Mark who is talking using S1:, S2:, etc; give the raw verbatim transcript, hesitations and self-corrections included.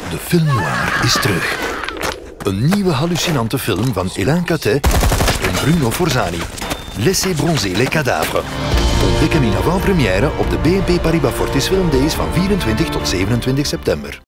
S1: De film noir is terug. Een nieuwe hallucinante film van Alain Catet en Bruno Forzani. Laissez bronzer les cadavres. Ontdek hem in avant-première op de B N P Paribas Fortis Film Days van vierentwintig tot zevenentwintig september.